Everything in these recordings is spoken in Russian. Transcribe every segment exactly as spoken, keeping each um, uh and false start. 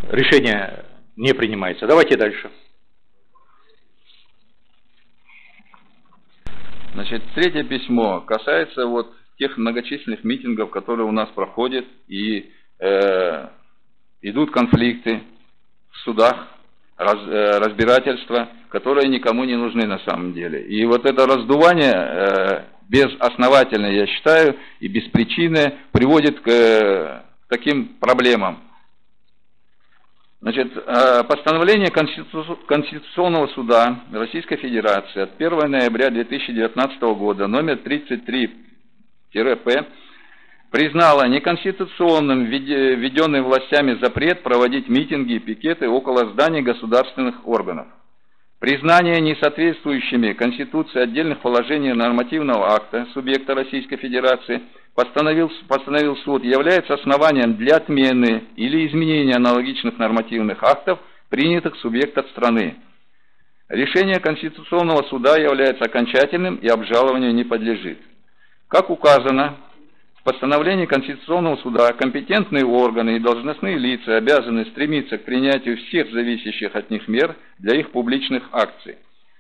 Решение не принимается. Давайте дальше. Значит, третье письмо касается вот тех многочисленных митингов, которые у нас проходят, и э, идут конфликты в судах, раз, э, разбирательства, которые никому не нужны на самом деле. И вот это раздувание э, безосновательное, я считаю, и беспричинное приводит к э, таким проблемам. Значит, постановление Конституционного суда Российской Федерации от первого ноября две тысячи девятнадцатого года номер тридцать три П признало неконституционным введенный властями запрет проводить митинги и пикеты около зданий государственных органов. Признание несоответствующими Конституции отдельных положений нормативного акта субъекта Российской Федерации Постановил, постановил суд, является основанием для отмены или изменения аналогичных нормативных актов, принятых субъектом страны. Решение Конституционного суда является окончательным и обжалованию не подлежит. Как указано в постановлении Конституционного суда, компетентные органы и должностные лица обязаны стремиться к принятию всех зависящих от них мер для их публичных акций.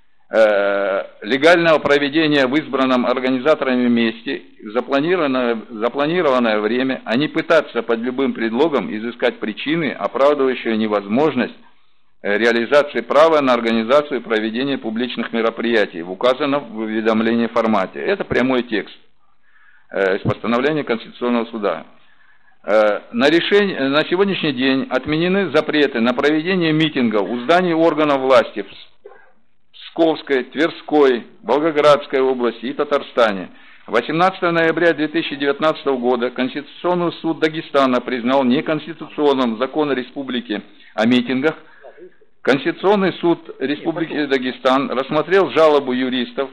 Легального проведения в избранном организаторами месте в запланированное, запланированное время, а не пытаться под любым предлогом изыскать причины, оправдывающие невозможность реализации права на организацию и проведение публичных мероприятий в указанном в уведомлении формате. Это прямой текст из постановления Конституционного суда. На, решение, на сегодняшний день отменены запреты на проведение митингов у зданий органов власти в Псковской, Тверской, Волгоградской области и Татарстане. восемнадцатого ноября две тысячи девятнадцатого года Конституционный суд Дагестана признал неконституционным закон Республики о митингах. Конституционный суд Республики Дагестан рассмотрел жалобу юристов,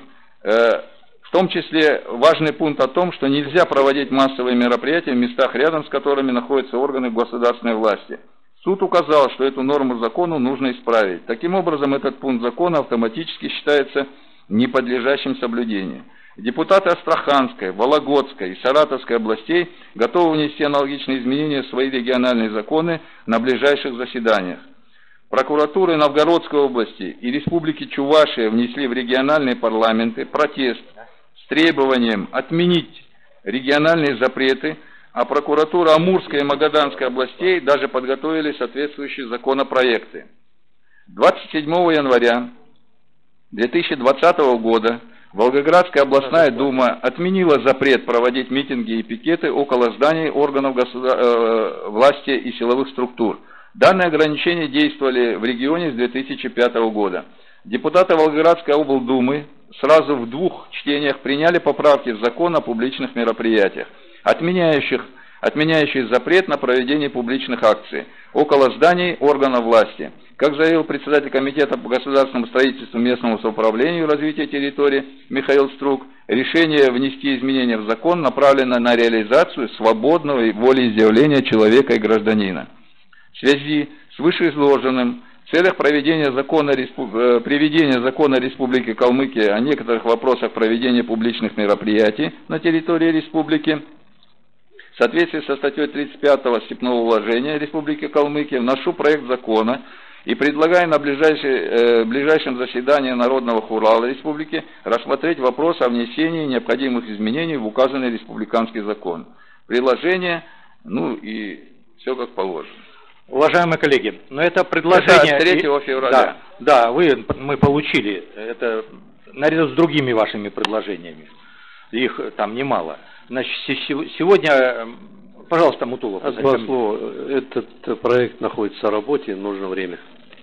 в том числе важный пункт о том, что нельзя проводить массовые мероприятия в местах, рядом с которыми находятся органы государственной власти. Суд указал, что эту норму закона нужно исправить. Таким образом, этот пункт закона автоматически считается неподлежащим соблюдению. Депутаты Астраханской, Вологодской и Саратовской областей готовы внести аналогичные изменения в свои региональные законы на ближайших заседаниях. Прокуратуры Новгородской области и Республики Чувашия внесли в региональные парламенты протест с требованием отменить региональные запреты, а прокуратура Амурской и Магаданской областей даже подготовили соответствующие законопроекты. двадцать седьмого января две тысячи двадцатого года Волгоградская областная дума отменила запрет проводить митинги и пикеты около зданий органов государ... э, власти и силовых структур. Данные ограничения действовали в регионе с две тысячи пятого года. Депутаты Волгоградской облдумы сразу в двух чтениях приняли поправки в закон о публичных мероприятиях, отменяющих, отменяющие запрет на проведение публичных акций около зданий органов власти. Как заявил председатель Комитета по государственному строительству, местному самоуправлению и развитию территории Михаил Струк, решение внести изменения в закон направлено на реализацию свободного волеизъявления человека и гражданина. В связи с вышеизложенным, в целях проведения закона, приведения закона Республики Калмыкия о некоторых вопросах проведения публичных мероприятий на территории республики, в соответствии со статьей тридцать пятого Степного уложения Республики Калмыкия, вношу проект закона и предлагаю на ближайшей, ближайшем заседании Народного хурала Республики рассмотреть вопрос о внесении необходимых изменений в указанный республиканский закон. Приложение, ну и все как положено. Уважаемые коллеги, но это предложение... Это третьего февраля. Да, да, вы, мы получили это наряду с другими вашими предложениями. Их там немало. Значит, сегодня, пожалуйста, Мутулов. Два слова. Этот проект находится в работе, нужно время.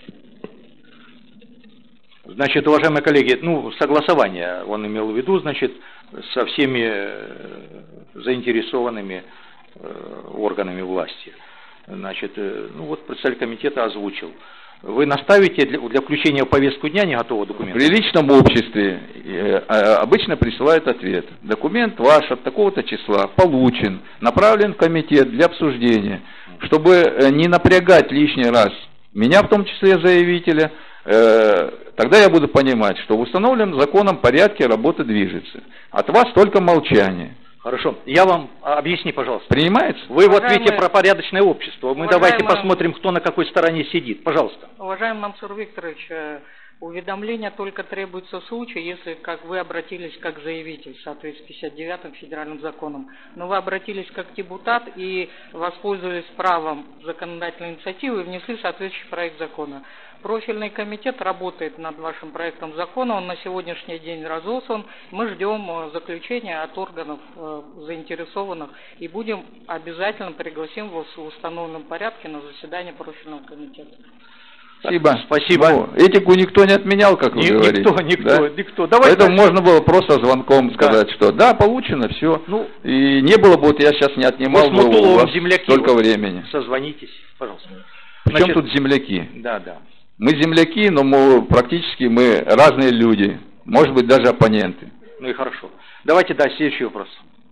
Значит, уважаемые коллеги, ну, согласование он имел в виду, значит, со всеми заинтересованными органами власти. Значит, ну вот представитель комитета озвучил. Вы наставите для, для включения в повестку дня не готового документа? При личном обществе э, обычно присылают ответ. Документ ваш от такого-то числа получен, направлен в комитет для обсуждения, чтобы не напрягать лишний раз меня, в том числе заявителя. Э, тогда я буду понимать, что в установленном законом порядке работа движется. От вас только молчание. Хорошо. Я вам объясни, пожалуйста. Принимается? Вы вот Уважаемые... видите про порядочное общество. Мы Уважаемые... давайте посмотрим, кто на какой стороне сидит. Пожалуйста. Уважаемый Мансур Викторович, уведомление только требуется в случае, если, как вы обратились как заявитель в соответствии с пятьдесят девятым федеральным законом, но вы обратились как депутат и воспользовались правом законодательной инициативы и внесли соответствующий проект закона. Профильный комитет работает над вашим проектом закона, он на сегодняшний день разослан. Мы ждем заключения от органов э, заинтересованных и будем обязательно пригласим вас в установленном порядке на заседание профильного комитета. Спасибо. Спасибо. Ну, этику никто не отменял, как вы Ни, говорите. Никто, никто, да? никто. Давайте Поэтому дальше. можно было просто звонком сказать, да. что да, получено, все. Ну, и не было бы, вот я сейчас не отнимал бы у вас столько времени. Созвонитесь, пожалуйста. Причем Значит, тут земляки? Да, да. Мы земляки, но мы, практически мы разные люди, может быть, даже оппоненты. Ну и хорошо. Давайте, да, следующий вопрос.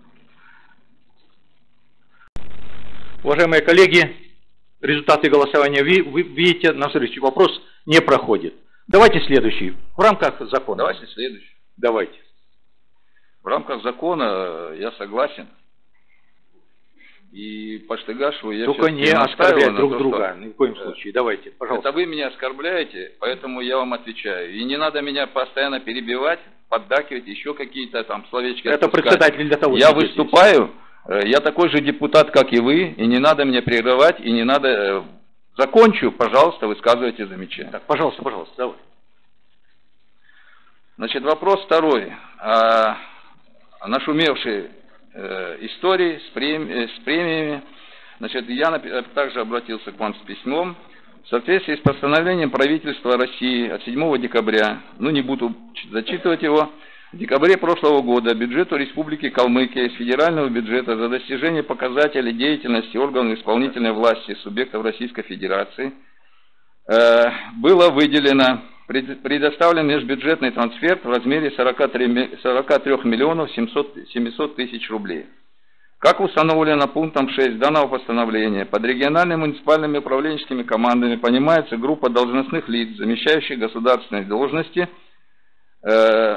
Уважаемые коллеги, результаты голосования вы, вы видите, на следующий вопрос не проходит. Давайте следующий. В рамках закона. Давайте следующий. Давайте. В рамках закона я согласен. И по Штыгашеву я Только не оскорблять друг то, друга, что... ни в коем случае. Давайте, пожалуйста. Это вы меня оскорбляете, поэтому я вам отвечаю. И не надо меня постоянно перебивать, поддакивать, еще какие-то там словечки Это отпускать. председатель для того. Я выступаю, здесь. Я такой же депутат, как и вы, и не надо меня прерывать, и не надо... Закончу, пожалуйста, высказывайте замечания. Так, пожалуйста, пожалуйста, давай. Значит, вопрос второй. О нашумевшей истории с, преми... с премиями. Значит, я также обратился к вам с письмом. В соответствии с постановлением правительства России от седьмого декабря, ну не буду зачитывать его, в декабре прошлого года бюджету Республики Калмыкия из федерального бюджета за достижение показателей деятельности органов исполнительной власти субъектов Российской Федерации э, было выделено, предоставлен межбюджетный трансфер в размере сорока трёх миллионов семисот тысяч рублей. Как установлено пунктом шесть данного постановления, под региональными муниципальными управленческими командами понимается группа должностных лиц, замещающих государственные должности э,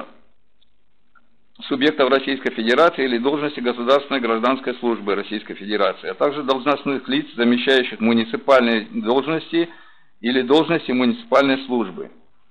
субъектов Российской Федерации или должности государственной гражданской службы Российской Федерации, а также должностных лиц, замещающих муниципальные должности или должности муниципальной службы.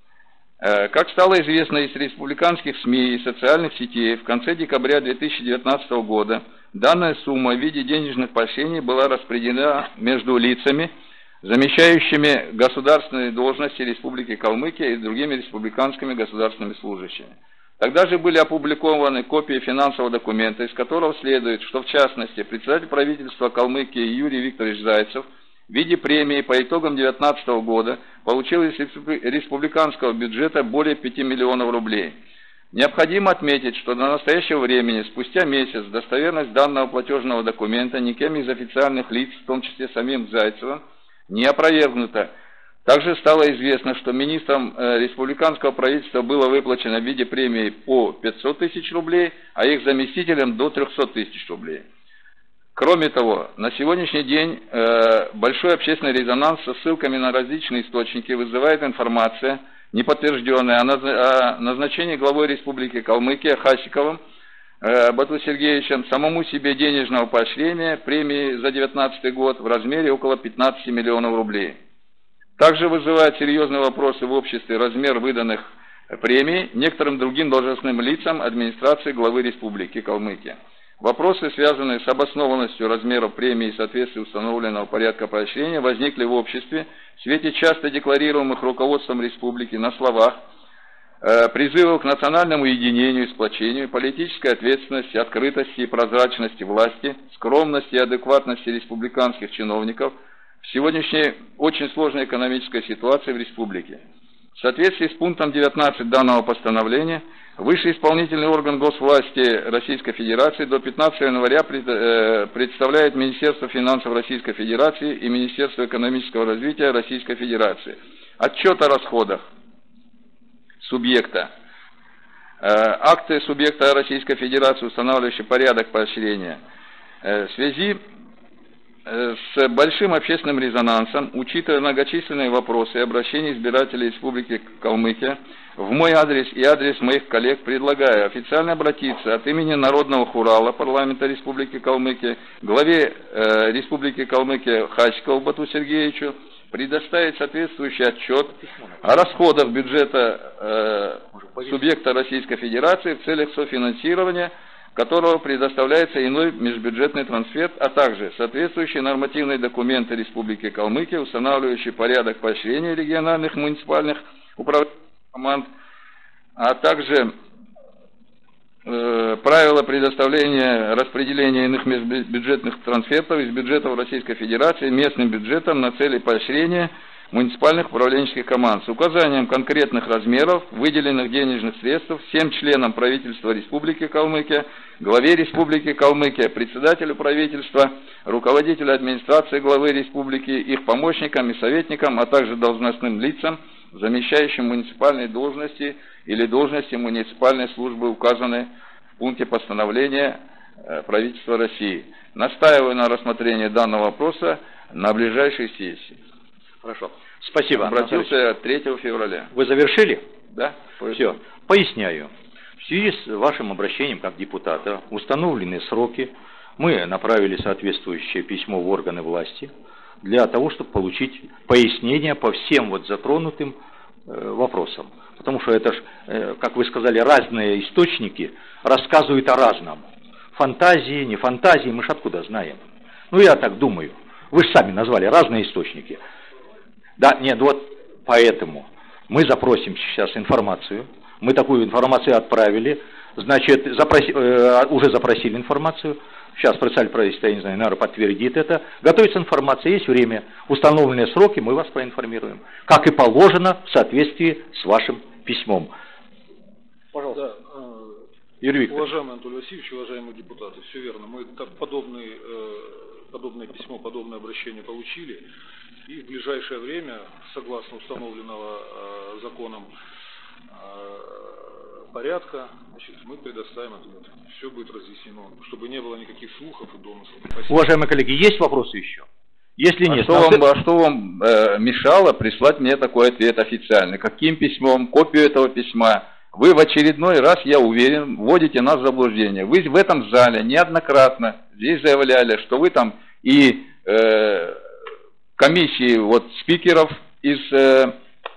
Как стало известно из республиканских СМИ и социальных сетей, в конце декабря две тысячи девятнадцатого года данная сумма в виде денежных поощрений была распределена между лицами, замещающими государственные должности Республики Калмыкия и другими республиканскими государственными служащими. Тогда же были опубликованы копии финансового документа, из которого следует, что в частности председатель правительства Калмыкии Юрий Викторович Зайцев в виде премии по итогам две тысячи девятнадцатого года получил из республиканского бюджета более пяти миллионов рублей. Необходимо отметить, что до настоящего времени, спустя месяц, достоверность данного платежного документа никем из официальных лиц, в том числе самим Зайцевым, не опровергнута. Также стало известно, что министрам э, республиканского правительства было выплачено в виде премии по пятьсот тысяч рублей, а их заместителям до трёхсот тысяч рублей. Кроме того, на сегодняшний день э, большой общественный резонанс со ссылками на различные источники вызывает информация, неподтвержденная, о, наз... о назначении главой Республики Калмыкия Хасиковым э, Бату Сергеевичем самому себе денежного поощрения премии за две тысячи девятнадцатый год в размере около пятнадцати миллионов рублей. Также вызывает серьезные вопросы в обществе размер выданных премий некоторым другим должностным лицам администрации главы Республики Калмыкия. Вопросы, связанные с обоснованностью размеров премии и соответствии установленного порядка поощрения, возникли в обществе в свете часто декларируемых руководством республики на словах э, призывов к национальному единению и сплочению, политической ответственности, открытости и прозрачности власти, скромности и адекватности республиканских чиновников в сегодняшней очень сложной экономической ситуации в республике. В соответствии с пунктом девятнадцать данного постановления, высший исполнительный орган госвласти Российской Федерации до пятнадцатого января представляет Министерство финансов Российской Федерации и Министерство экономического развития Российской Федерации отчет о расходах субъекта, акты субъекта Российской Федерации, устанавливающие порядок поощрения. В связи с большим общественным резонансом, учитывая многочисленные вопросы и обращения избирателей Республики Калмыкия, в мой адрес и адрес моих коллег предлагаю официально обратиться от имени Народного хурала парламента Республики Калмыкия главе э, Республики Калмыкия Хачкову Бату Сергеевичу предоставить соответствующий отчет о расходах бюджета э, субъекта Российской Федерации в целях софинансирования, которого предоставляется иной межбюджетный трансфер, а также соответствующие нормативные документы Республики Калмыкия, устанавливающие порядок поощрения региональных муниципальных управленческих команд, а также э, правила предоставления распределения иных межбюджетных трансфертов из бюджетов Российской Федерации местным бюджетом на цели поощрения муниципальных управленческих команд с указанием конкретных размеров выделенных денежных средств всем членам правительства Республики Калмыкия, главе Республики Калмыкия, председателю правительства, руководителю администрации главы республики, их помощникам и советникам, а также должностным лицам, замещающим муниципальные должности или должности муниципальной службы, указанные в пункте постановления правительства России. Настаиваю на рассмотрении данного вопроса на ближайшей сессии. Хорошо. Спасибо. Обратился третьего февраля. Вы завершили? Да. Все. Поясняю. В связи с вашим обращением как депутата установлены сроки. Мы направили соответствующее письмо в органы власти для того, чтобы получить пояснения по всем вот затронутым э, вопросам. Потому что это ж, э, как вы сказали, разные источники рассказывают о разном. Фантазии, не фантазии, мы ж откуда знаем? Ну, я так думаю. Вы же сами назвали разные источники. Да, нет, вот поэтому мы запросим сейчас информацию. Мы такую информацию отправили. Значит, запроси, э, уже запросили информацию. Сейчас председатель правительства, я не знаю, наверное, подтвердит это. Готовится информация, есть время. Установленные сроки, мы вас проинформируем. Как и положено в соответствии с вашим письмом. Пожалуйста. Да, Юрий Викторович. Уважаемый Анатолий Васильевич, уважаемые депутаты, все верно. Мы так подобный, э, подобное письмо, подобное обращение получили. И в ближайшее время, согласно установленного э, законом э, порядка, значит, мы предоставим ответ. Все будет разъяснено, чтобы не было никаких слухов и домыслов. Спасибо. Уважаемые коллеги, есть вопросы еще? Если а нет, что вам, а что вам э, мешало прислать мне такой ответ официальный? Каким письмом? Копию этого письма? Вы в очередной раз, я уверен, вводите нас в заблуждение. Вы в этом зале неоднократно здесь заявляли, что вы там и э, комиссии вот, спикеров из э,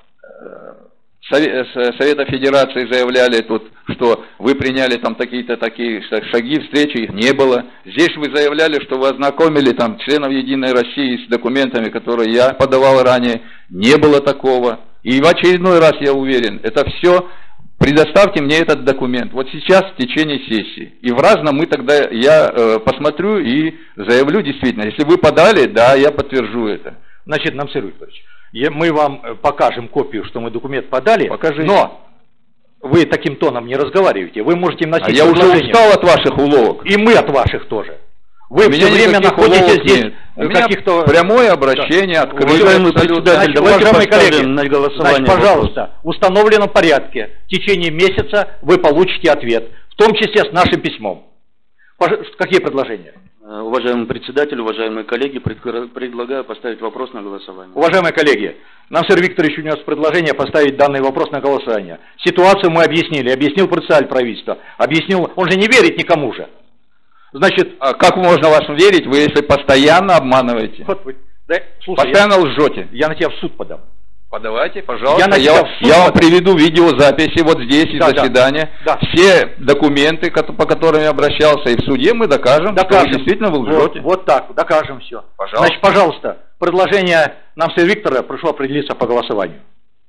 Совета Федерации заявляли тут, что вы приняли там такие-то такие шаги, встречи, их не было. Здесь вы заявляли, что вы ознакомили там членов Единой России с документами, которые я подавал ранее. Не было такого. И в очередной раз, я уверен, это все... Предоставьте мне этот документ. Вот сейчас в течение сессии. И в разном мы тогда, я э, посмотрю и заявлю действительно. Если вы подали, да, я подтвержу это. Значит, Намсир Викторович, мы вам покажем копию, что мы документ подали, Покажите. Но вы таким тоном не разговариваете. Вы можете им носить а я уже устал от ваших уловок. И мы от ваших тоже. Вы у все время находитесь здесь нет. У меня каких-то... прямое обращение, да. Открытое. Уважаемый председатель, Значит, давайте уважаемые поставим коллеги, на голосование значит, пожалуйста, вопрос. В установленном порядке в течение месяца вы получите ответ, в том числе с нашим письмом. Какие предложения? Уважаемый председатель, уважаемые коллеги, предлагаю поставить вопрос на голосование. Уважаемые коллеги, Намсир Викторович унес предложение поставить данный вопрос на голосование. Ситуацию мы объяснили, объяснил председатель правительства, объяснил, он же не верит никому же. Значит, а как можно вас верить, вы если постоянно обманываете? Вот вы, да, слушай, постоянно я, лжете. Я на тебя в суд подам. Подавайте, пожалуйста. Я, я, я вам приведу видеозаписи вот здесь из да, заседания. Да. Все документы, по которым я обращался, и в суде мы докажем, докажем. что вы действительно вы лжете. Вот, вот так, докажем все. Пожалуйста. Значит, пожалуйста, предложение Намсира Виктора прошу определиться по голосованию.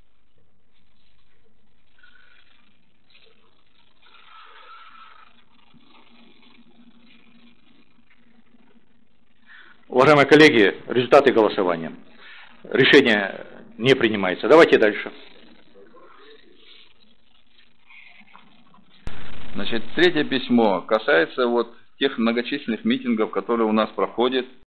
Уважаемые коллеги, результаты голосования. Решение не принимается. Давайте дальше. Значит, третье письмо касается вот тех многочисленных митингов, которые у нас проходят.